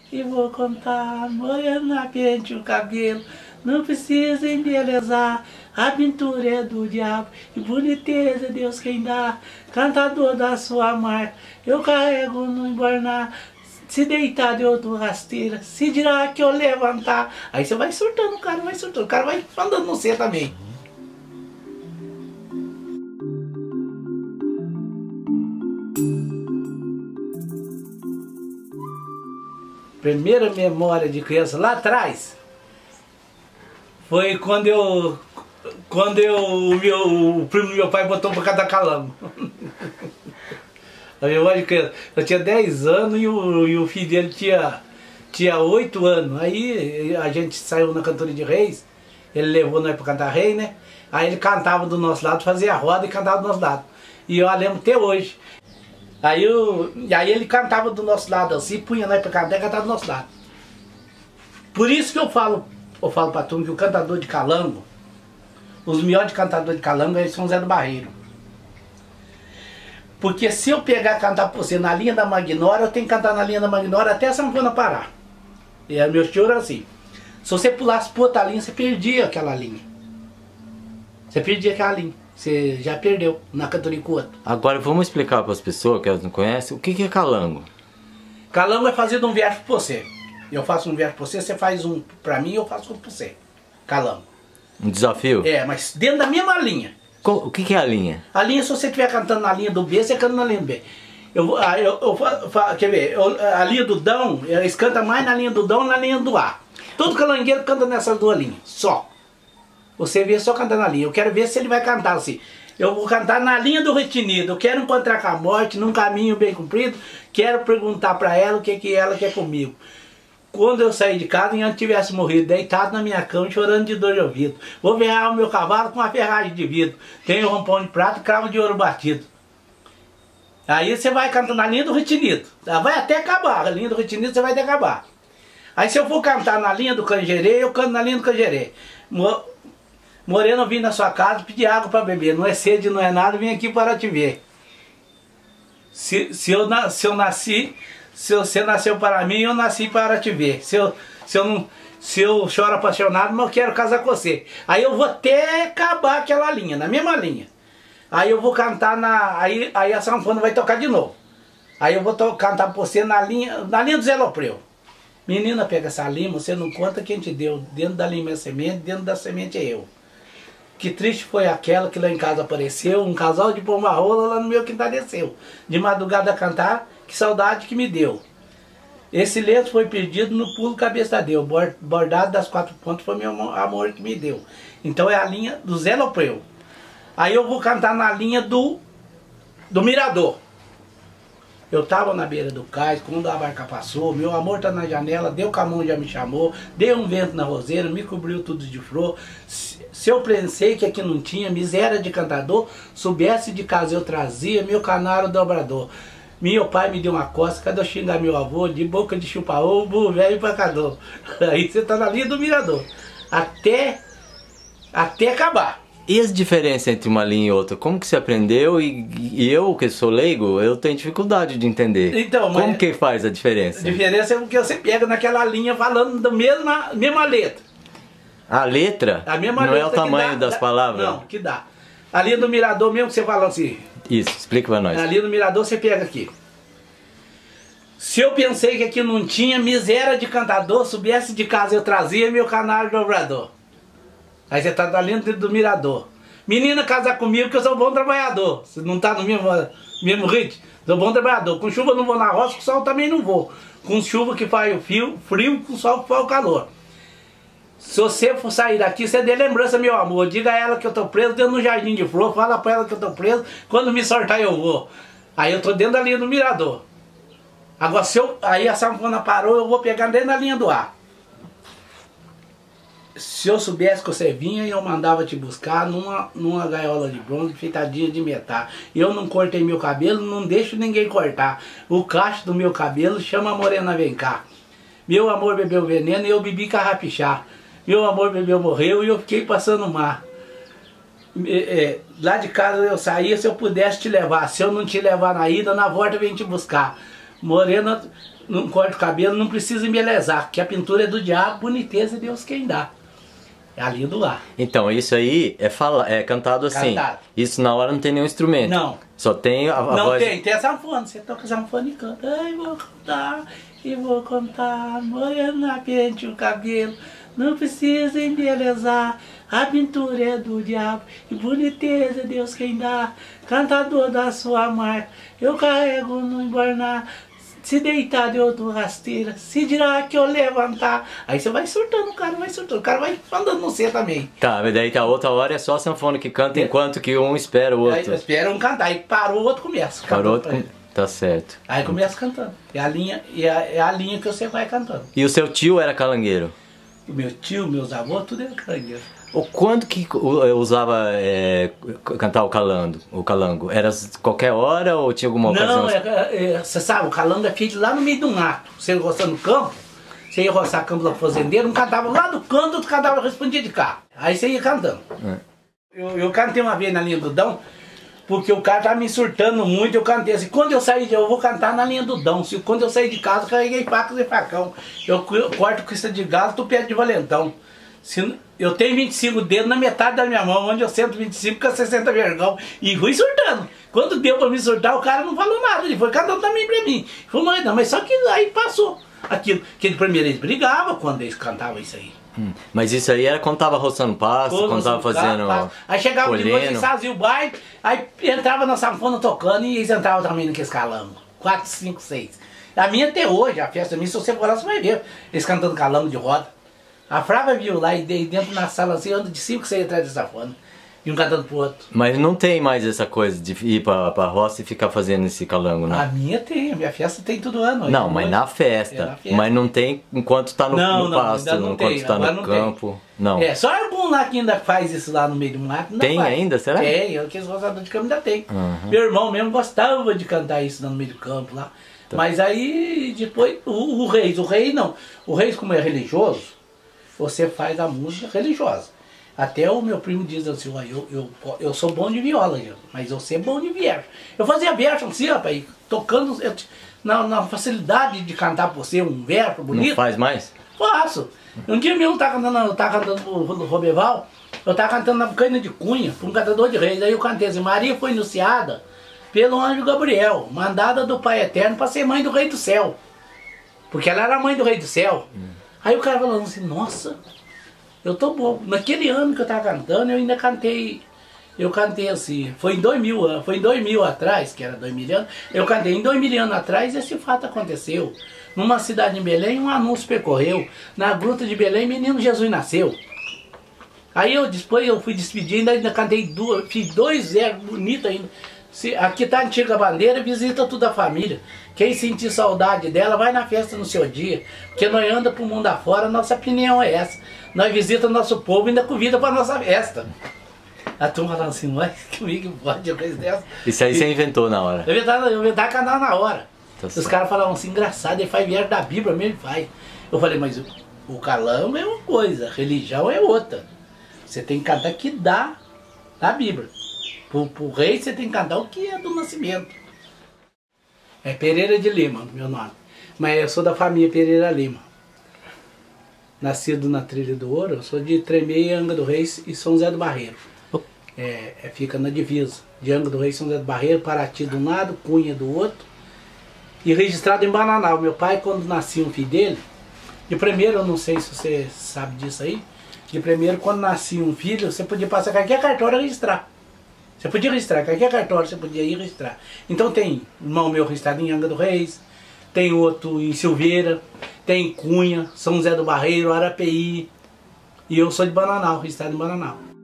e vou contar. Morena pente o cabelo, não precisa embelezar. A pintura é do diabo e boniteza é Deus quem dá. Cantador da sua marca, eu carrego no embornar. Se deitar eu dou rasteira, se dirá que eu levantar. Aí você vai surtando, o cara vai surtando, o cara vai falando no você também. Primeira memória de criança lá atrás foi quando o primo do meu pai botou pra cantar calango. A memória de criança. Eu tinha 10 anos e o filho dele tinha 8 anos. Aí a gente saiu na cantoria de Reis, ele levou nós pra cantar rei, né? Aí ele cantava do nosso lado, fazia a roda e cantava do nosso lado. E eu lembro até hoje. Aí ele cantava do nosso lado assim, punha nós pra cantar e cantava do nosso lado. Por isso que eu falo pra turma que o cantador de calango, os melhores cantadores de calango eles são Zé do Barreiro. Porque se eu pegar e cantar pra você na linha da Magnória, eu tenho que cantar na linha da Magnória até a sanfona parar. E meu tio era assim. Se você pulasse por outra linha, você perdia aquela linha. Você perdia aquela linha. Você já perdeu na cantoria com o outro. Agora vamos explicar para as pessoas que elas não conhecem o que é calango. Calango é fazer um verso pra você. Eu faço um verso pra você, você faz um pra mim, eu faço um pra você. Calango. Um desafio? É, mas dentro da mesma linha. O que é a linha? A linha, se você estiver cantando na linha do B, você canta na linha do B. Quer ver? A linha do Dão, eles cantam mais na linha do Dão e na linha do A. Todo calangueiro canta nessas duas linhas, só. Você vê só cantar na linha. Eu quero ver se ele vai cantar assim. Eu vou cantar na linha do retinido. Eu quero encontrar com a morte num caminho bem comprido. Quero perguntar pra ela o que ela quer comigo. Quando eu saí de casa, e antes tivesse morrido, deitado na minha cama, chorando de dor de ouvido. Vou verrar o meu cavalo com uma ferragem de vidro. Tenho rompão de prata e cravo de ouro batido. Aí você vai cantar na linha do retinido. Vai até acabar. A linha do retinido você vai até acabar. Aí se eu for cantar na linha do canjerê, eu canto na linha do canjerê. Moreno, eu vim na sua casa pedir água para beber. Não é sede, não é nada, vim aqui para te ver. Se você nasceu para mim, eu nasci para te ver. Se eu choro apaixonado, mas eu quero casar com você. Aí eu vou até acabar aquela linha, na mesma linha. Aí eu vou cantar aí a sanfona vai tocar de novo. Aí eu vou cantar para você na linha do Zé Lopreu. Menina, pega essa lima, você não conta quem te deu. Dentro da lima é semente, dentro da semente é eu. Que triste foi aquela que lá em casa apareceu, um casal de pomba-rola lá no meu quintal desceu. De madrugada a cantar, que saudade que me deu. Esse lenço foi perdido no pulo cabeça deu, bordado das 4 pontas foi meu amor que me deu. Então é a linha do Zé Lopreu. Aí eu vou cantar na linha do Mirador. Eu tava na beira do cais, quando a barca passou, meu amor tá na janela, deu com a mão, já me chamou, deu um vento na roseira, me cobriu tudo de flor. Se eu pensei que aqui não tinha miséria de cantador, soubesse de casa eu trazia meu canário dobrador. Meu pai me deu uma costa, cadê eu xingar meu avô, de boca de chupa-ovo, velho pacador. Aí você tá na linha do Mirador, até acabar. E as diferenças entre uma linha e outra? Como que você aprendeu? E eu, que sou leigo, eu tenho dificuldade de entender. Então, como que faz a diferença? A diferença é porque você pega naquela linha falando da mesma letra. A letra? A mesma não letra é o tamanho das palavras? Não, que dá. A linha do Mirador mesmo que você fala assim. Isso, explica pra nós. A linha do Mirador você pega aqui. Se eu pensei que aqui não tinha miséria de cantador, soubesse de casa eu trazia meu canário dobrador. Aí você tá na linha do Mirador. Menina, casar comigo que eu sou bom trabalhador. Você não tá no mesmo ritmo? Sou bom trabalhador. Com chuva não vou na roça, com sol também não vou. Com chuva que faz o frio, com sol que faz o calor. Se você for sair daqui, você dê lembrança, meu amor. Diga a ela que eu tô preso dentro do jardim de flor. Fala pra ela que eu tô preso. Quando me soltar eu vou. Aí eu tô dentro da linha do Mirador. Agora aí a sanfona parou, eu vou pegar dentro da linha do ar. Se eu soubesse que você vinha, eu mandava te buscar numa gaiola de bronze feitadinha de metal. Eu não cortei meu cabelo, não deixo ninguém cortar. O cacho do meu cabelo chama a morena, vem cá. Meu amor bebeu veneno e eu bebi carrapichá. Meu amor bebeu, morreu e eu fiquei passando o mar. Lá de casa eu saía se eu pudesse te levar. Se eu não te levar na ida, na volta vem te buscar. Morena, não corta o cabelo, não precisa embelezar, que a pintura é do diabo, boniteza é Deus quem dá. É a linha do lar. Então, isso aí é cantado assim. Cantado. Isso na hora não tem nenhum instrumento. Não. Só tem a não voz... Tem a sanfona. Você toca a sanfona e canta. Ai, vou cantar, e vou contar, morena pente o cabelo, não precisa embelezar, a pintura é do diabo, e boniteza é Deus quem dá, cantador da sua marca, eu carrego no embornar, se deitar de outro rasteira, se dirá que eu levantar. Aí você vai surtando, o cara vai surtando, o cara vai andando no C também. Tá, mas daí que a outra hora é só a sanfona que canta, enquanto que um espera o outro. Aí espera um cantar, aí parou, o outro começa. Parou, outro tá certo. Aí começa cantando. É a linha que você vai cantando. E o seu tio era calangueiro? O meu tio, meus avós, tudo era calangueiro. Quando que usava cantar o calango? Era qualquer hora ou tinha alguma ocasião? Não, você sabe, o calango é feito lá no meio do mato. Você ia roçando no campo, você ia roçar campo do fazendeiro, um cantava lá do canto, outro cantava respondia de cá. Aí você ia cantando. Eu cantei uma vez na linha do Dão, porque o cara tava me surtando muito, eu cantei assim, quando eu sair eu vou cantar na linha do Dão. Quando eu sair de casa, eu carreguei facas e facão. Eu corto crista de galo, tu pé de valentão. Eu tenho 25 dedos na metade da minha mão, onde eu sento 25 com 60 vergão. E fui surtando. Quando deu pra me surtar, o cara não falou nada, ele foi cantando também pra mim. Falou, não, mas só que aí passou aquilo. Que de primeiro eles brigavam quando eles cantavam isso aí. Mas isso aí era quando tava roçando pasto, quando tava fazendo aí chegava colhendo. de noite, eles faziam o baile, aí entrava na sanfona tocando e eles entravam também naqueles calangos. 4, 5, 6. A minha até hoje, a festa minha, se você for lá, você vai ver eles cantando calango de roda. A Frava viu lá e dentro na sala assim, anda de 5, 6 atrás da sanfona. E um cantando pro outro. Mas não tem mais essa coisa de ir pra roça e ficar fazendo esse calango, não? A minha tem, a minha festa tem todo ano. Não, mas na festa. Mas não tem enquanto tá no pasto, enquanto tá no campo. Não. É, só algum lá que ainda faz isso lá no meio do mato. Tem ainda, será? Tem, aqueles roçadores de campo ainda tem. Meu irmão mesmo gostava de cantar isso lá no meio do campo lá. Mas aí depois, o rei não. O rei, como é religioso, você faz a música religiosa. Até o meu primo diz assim, eu sou bom de viola, mas eu sei bom de verso. Eu fazia verso assim, rapaz, tocando na facilidade de cantar por ser um verso bonito. Não faz mais? Faço. Um dia mesmo eu tava cantando pro Roberval, eu tava cantando na Bocaina de Cunha, para um cantador de reis. Aí eu cantei assim, Maria foi anunciada pelo anjo Gabriel, mandada do Pai Eterno para ser mãe do Rei do Céu. Porque ela era a mãe do Rei do Céu. Aí o cara falou assim, nossa, eu tô bom. Naquele ano que eu tava cantando, eu ainda cantei. Eu cantei assim, foi em 2000 atrás, que era 2000 anos, eu cantei em 2000 anos atrás, esse fato aconteceu. Numa cidade em Belém, um anúncio percorreu, na gruta de Belém, menino Jesus nasceu. Aí depois eu fui despedindo, ainda cantei fiz 2 versos bonitos ainda. Aqui tá a antiga bandeira, visita toda a família. Quem sentir saudade dela, vai na festa no seu dia. Porque nós anda pro mundo afora, nossa opinião é essa. Nós visita nosso povo e ainda convida pra nossa festa. A turma falando assim, mas comigo pode coisa dessa. Isso aí você inventou na hora? Eu inventava canal na hora. Tá. Os caras falavam assim, engraçado, ele faz viagem da Bíblia mesmo, ele faz. Eu falei, mas o calango é uma coisa, a religião é outra. Você tem que cantar que dá na Bíblia. Pro rei você tem que cantar o que é do nascimento. É Pereira de Lima, meu nome. Mas eu sou da família Pereira Lima. Nascido na Trilha do Ouro, eu sou de Tremeia, Angra do Reis e São José do Barreiro. Fica na divisa de Angra do Reis e São José do Barreiro, Paraty de um lado, Cunha do outro. E registrado em Bananal. Meu pai, quando nascia um filho dele, de primeiro, eu não sei se você sabe disso aí, de primeiro, quando nascia um filho, você podia passar qualquer cartório e registrar. Você podia registrar, qualquer cartório você podia ir registrar. Então tem irmão meu registrado em Angra do Reis, tem outro em Silveira, tem Cunha, São José do Barreiro, Arapeí. E eu sou de Bananal, registrado em Bananal.